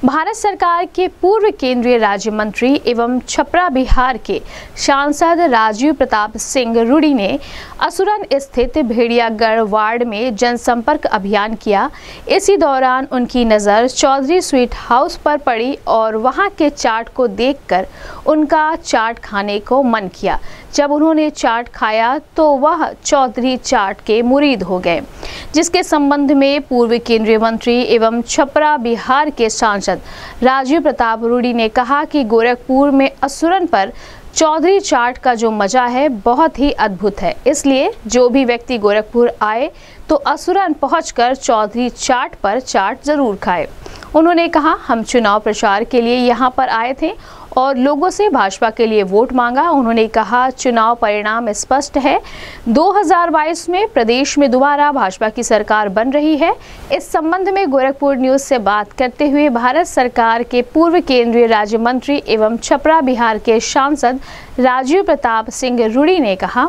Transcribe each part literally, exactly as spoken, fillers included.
भारत सरकार के पूर्व केंद्रीय राज्य मंत्री एवं छपरा बिहार के सांसद राजीव प्रताप सिंह रूडी ने असुरन स्थित भेड़ियागढ़ वार्ड में जनसंपर्क अभियान किया। इसी दौरान उनकी नज़र चौधरी स्वीट हाउस पर पड़ी और वहां के चाट को देखकर उनका चाट खाने को मन किया। जब उन्होंने चाट खाया तो वह चौधरी चाट के मुरीद हो गए, जिसके संबंध में पूर्व केंद्रीय मंत्री एवं छपरा बिहार के सांसद राजीव प्रताप रूडी ने कहा कि गोरखपुर में असुरन पर चौधरी चाट का जो मजा है बहुत ही अद्भुत है। इसलिए जो भी व्यक्ति गोरखपुर आए तो असुरन पहुंचकर चौधरी चाट पर चाट जरूर खाए। उन्होंने कहा, हम चुनाव प्रचार के लिए यहां पर आए थे और लोगों से भाजपा के लिए वोट मांगा। उन्होंने कहा, चुनाव परिणाम स्पष्ट है, दो हज़ार बाईस में प्रदेश में दोबारा भाजपा की सरकार बन रही है। इस संबंध में गोरखपुर न्यूज से बात करते हुए भारत सरकार के पूर्व केंद्रीय राज्य मंत्री एवं छपरा बिहार के सांसद राजीव प्रताप सिंह रूडी ने कहा,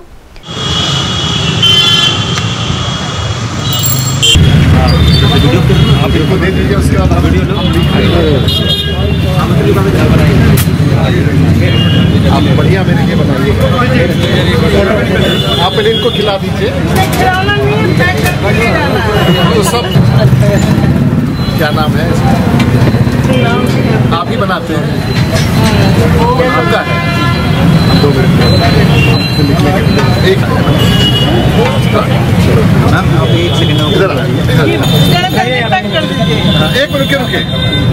आप इनको दे दीजिए, उसके बाद वीडियो लो। आप बढ़िया मेरे लिए बनाइए, आप पहले इनको खिला दीजिए। तो सब क्या नाम है, आप ही बनाते हैं? आपका है? दो मिनट एक मैम, आप एक सेकंड इधर एक मिनट रुके रुके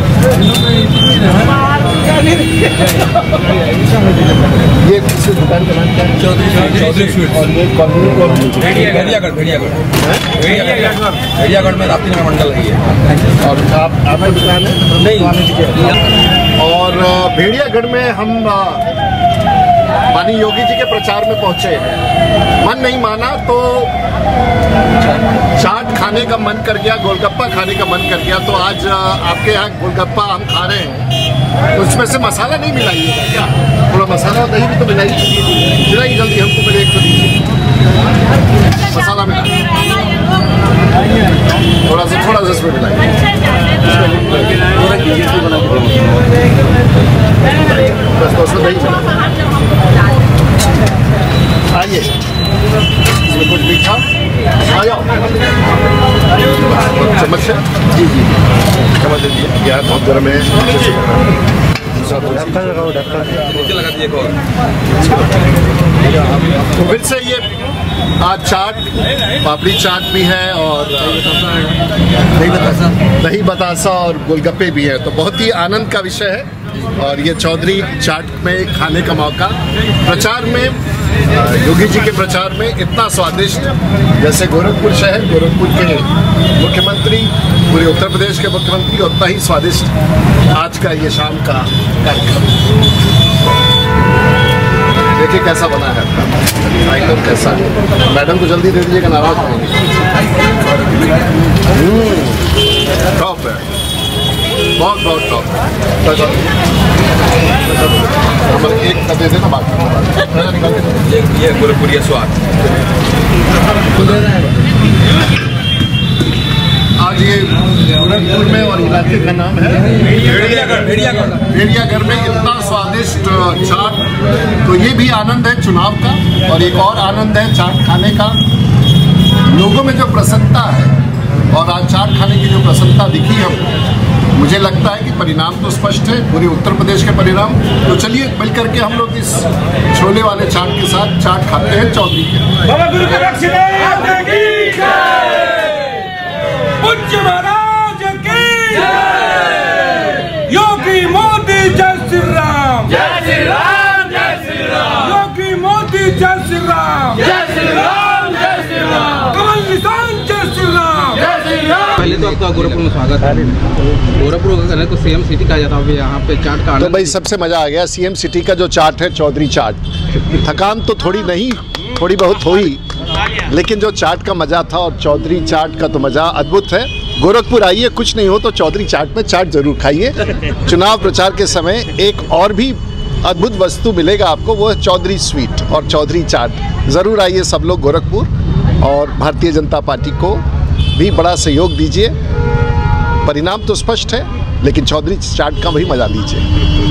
ये दुकान का नाम क्या है? चौधरी स्वीट। और ये भेड़ियागढ़ भेड़ियागढ़ भेड़ियागढ़ में राप्ती नगर मंडल है। और आप आपका दुकान है? नहीं। और भेड़ियागढ़ में हम माननीय योगी जी के प्रचार में पहुंचे हैं। मन नहीं माना तो चाट खाने का मन कर गया, गोलगप्पा खाने का मन कर गया। तो आज आपके यहाँ गोलगप्पा हम खा रहे हैं, तो उसमें से मसाला नहीं मिलाइएगा क्या? थोड़ा मसाला और दही भी तो मिलाइए, मिलाइए जल्दी, हमको पहले एक तो दीजिए मसाला मिला, थोड़ा सा थोड़ा सा इसमें मिलाइए, बस तो उसमें दही मिला। आइए, इसमें कुछ मीठा आ जाओ, चम्मच से जी जी चम्मच दे दीजिए। गैस बहुत गर्म है, ढक्कन लगाओ, ढक्कन नीचे लगा दीजिए। तो फिर से ये आज चाट, पापड़ी चाट भी है और दही बतासा दही बतासा और गोलगप्पे भी है। तो बहुत ही आनंद का विषय है और ये चौधरी चाट में खाने का मौका, प्रचार में योगी जी के प्रचार में इतना स्वादिष्ट, जैसे गोरखपुर शहर, गोरखपुर के मुख्यमंत्री, पूरे उत्तर प्रदेश के मुख्यमंत्री, उतना ही स्वादिष्ट आज का ये शाम का कार्यक्रम। देखिए कैसा बना है आइटम, कैसा है। मैडम को जल्दी दे दीजिएगा, नाराज होंगे। टॉप है, बहुत बहुत टॉप। हम एक का दे देना, बाकी ये गोरखपुरिया स्वाद। आज ये गोरखपुर में और इलाके का नाम है भेड़ियागढ़। भेड़ियागढ़ भेड़ियागढ़ में इतना स्वादिष्ट चाट, तो ये भी आनंद है चुनाव का। और एक और आनंद है चाट खाने का, लोगों में जो प्रसन्नता है और आज चाट खाने की जो प्रसन्नता दिखी हमको, मुझे लगता है कि परिणाम तो स्पष्ट है, पूरे उत्तर प्रदेश के परिणाम। तो चलिए मिल करके हम लोग इस छोले वाले चाट के साथ चाट खाते हैं चौधरी के। महाराज की योगी मोदी जय श्री राम, जय श्री राम, जय श्री राम। योगी मोदी जय श्री राम, जय श्री राम, जय श्री राम। कमल निशान जय श्री राम, जय श्री राम। पहले तो आपका गोरखपुर में स्वागत है। गोरखपुर का तो सीएम सिटी कहा जाता है, यहाँ पे चाट का तो भाई सबसे मजा आ गया। सीएम सिटी का जो चाट है चौधरी चाट, थकान तो थोड़ी नहीं, थोड़ी बहुत हुई, लेकिन जो चाट का मजा था और चौधरी चाट का तो मजा अद्भुत है। गोरखपुर आइए, कुछ नहीं हो तो चौधरी चाट में चाट जरूर खाइए। चुनाव प्रचार के समय एक और भी अद्भुत वस्तु मिलेगा आपको, वो है चौधरी स्वीट और चौधरी चाट। ज़रूर आइए सब लोग गोरखपुर, और भारतीय जनता पार्टी को भी बड़ा सहयोग दीजिए। परिणाम तो स्पष्ट है, लेकिन चौधरी चाट का भी मजा लीजिए।